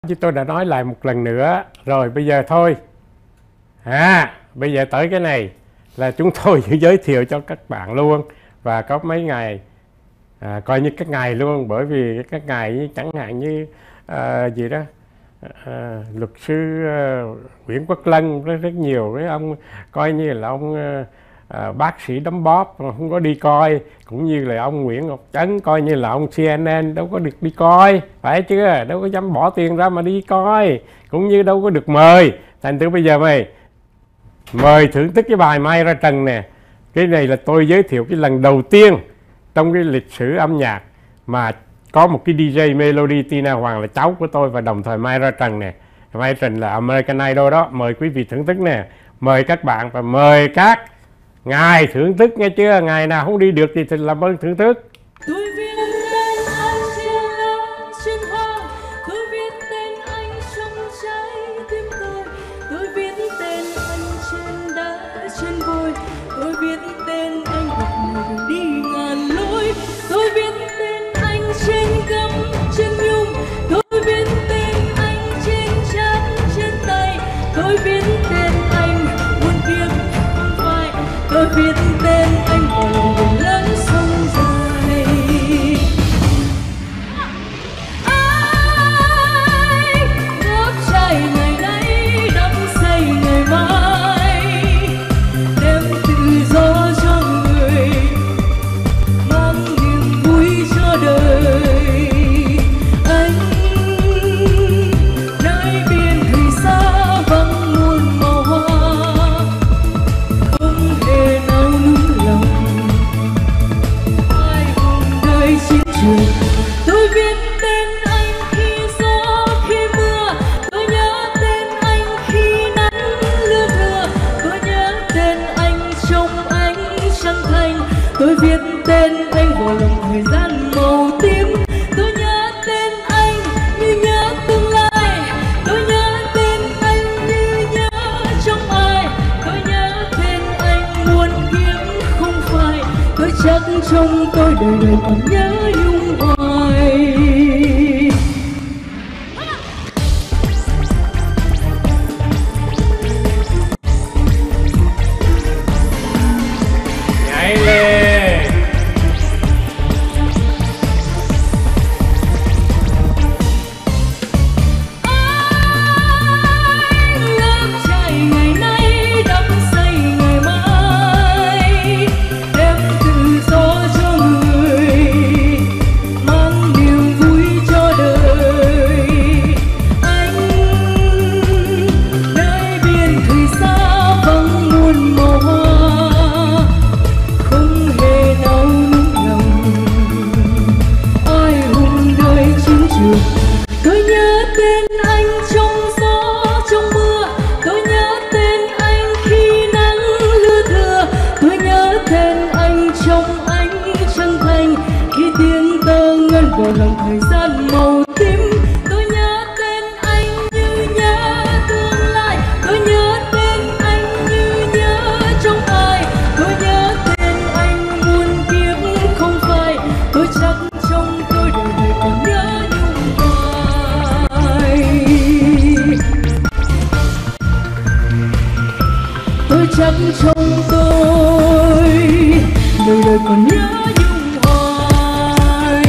Chứ tôi đã nói lại một lần nữa rồi, bây giờ thôi. Bây giờ tới cái này là chúng tôi giới thiệu cho các bạn luôn. Và có mấy ngày coi như các ngày luôn, bởi vì các ngày chẳng hạn như gì đó, luật sư Nguyễn Quốc Lân rất nhiều, với ông coi như là ông bác sĩ đấm bóp không có đi coi, cũng như là ông Nguyễn Ngọc Trấn coi như là ông CNN đâu có được đi coi, phải chưa, đâu có dám bỏ tiền ra mà đi coi, cũng như đâu có được mời. Thành thử bây giờ mời thưởng thức cái bài Mai Ra Trần nè. Cái này là tôi giới thiệu cái lần đầu tiên trong cái lịch sử âm nhạc mà có một cái DJ Melody Tina Hoàng là cháu của tôi, và đồng thời Mai Ra Trần nè. Mai Ra Trần là American Idol đó. Mời quý vị thưởng thức nè, mời các bạn và mời các ngài thưởng thức, nghe chưa? Ngày nào không đi được thì làm ơn thưởng thức. Tôi viết tên anh trên lá trên hoa, tôi viết tên anh trong trái tim tôi viết tên anh trên đá trên vôi, tôi viết tên anh một người đi ngàn lối, tôi viết tên anh trên gấm trên nhung, tôi viết tên anh trên trán trên tay, tôi viết tên anh muôn kiếp không phai, tôi viết tên anh vào lòng biển lớn sông dài. Ai góp trai ngày nay đắm say ngày mai, đem tự do cho người, mang niềm vui cho đời. Anh nơi biên thủy xa vắng muôn màu hoa, không hề nào nung lòng ai cùng đời chiến trường. Tôi viết tên anh khi gió khi mưa, tôi nhớ tên anh khi nắng lưa thưa, tôi nhớ tên anh trong ánh trăng thanh, tôi viết tên anh vào lòng thời gian màu tím, tôi nhớ tên anh như nhớ tương lai, tôi nhớ tên anh như nhớ trong ai, tôi nhớ tên anh muôn kiếp không phai, tôi chắc trong tôi đời đời còn nhớ nhung hoài. Nhảy lên. Lớp trai ngày nay đắm say ngày mai, đem tự do cho người, mang niềm vui cho đời. Anh nơi biên thủy xa vắng muôn màu hoa, không hề nào nung lòng ai hùng đời chiến trường. Tôi nhớ tên anh trong gió trong mưa, tôi nhớ tên anh khi nắng lưa thưa, tôi nhớ tên anh trong ánh trăng thanh, khi tiếng tơ ngân vào lòng thời gian màu tím, tôi nhớ tên anh như nhớ tương lai, tôi nhớ tên anh như nhớ trong ai, tôi nhớ tên anh muôn kiếp không phai, tôi chắc trong tôi đời đời còn nhớ nhung hoài. Tôi chắc trong tôi đời đời còn nhớ nhung hoài.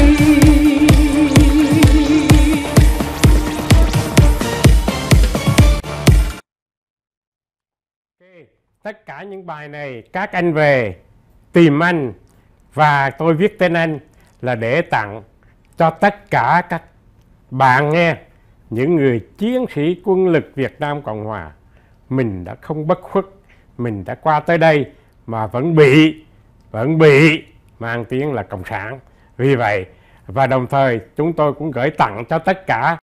Tất cả những bài này các anh về tìm anh và tôi viết tên anh là để tặng cho tất cả các bạn nghe, những người chiến sĩ quân lực Việt Nam Cộng Hòa. Mình đã không bất khuất, mình đã qua tới đây mà vẫn bị mang tiếng là cộng sản. Vì vậy, và đồng thời chúng tôi cũng gửi tặng cho tất cả